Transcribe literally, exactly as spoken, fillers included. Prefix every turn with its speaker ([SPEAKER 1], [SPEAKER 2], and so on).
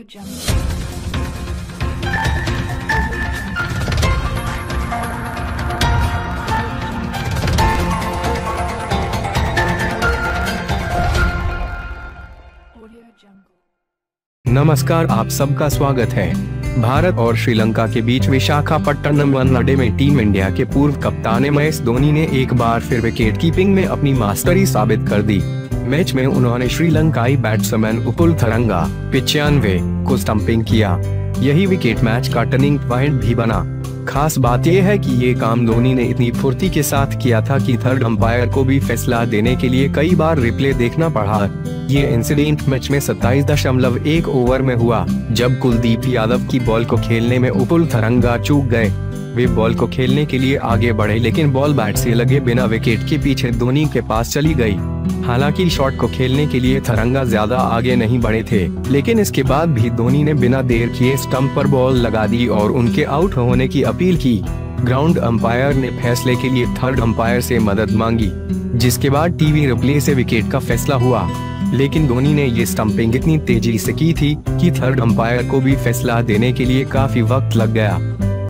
[SPEAKER 1] नमस्कार, आप सबका स्वागत है। भारत और श्रीलंका के बीच विशाखापट्टनम वनडे में टीम इंडिया के पूर्व कप्तान एम एस धोनी ने एक बार फिर विकेट कीपिंग में अपनी मास्टरी साबित कर दी। मैच में उन्होंने श्रीलंकाई बैट्समैन उपुल थरंगा पिचानवे को स्टंपिंग किया। यही विकेट मैच का टर्निंग पॉइंट भी बना। खास बात यह है कि ये काम धोनी ने इतनी फुर्ती के साथ किया था कि थर्ड अंपायर को भी फैसला देने के लिए कई बार रिप्ले देखना पड़ा। ये इंसिडेंट मैच में सत्ताईस दशमलव एक ओवर में हुआ, जब कुलदीप यादव की बॉल को खेलने में उपुल थरंगा चूक गए। वे बॉल को खेलने के लिए आगे बढ़े, लेकिन बॉल बैट से लगे बिना विकेट के पीछे धोनी के पास चली गई। हालांकि शॉट को खेलने के लिए थरंगा ज्यादा आगे नहीं बढ़े थे, लेकिन इसके बाद भी धोनी ने बिना देर किए स्टंप पर बॉल लगा दी और उनके आउट होने की अपील की। ग्राउंड अंपायर ने फैसले के लिए थर्ड अंपायर से मदद मांगी, जिसके बाद टीवी रिप्ले से विकेट का फैसला हुआ। लेकिन धोनी ने ये स्टंपिंग इतनी तेजी से की थी कि थर्ड अंपायर को भी फैसला देने के लिए काफी वक्त लग गया।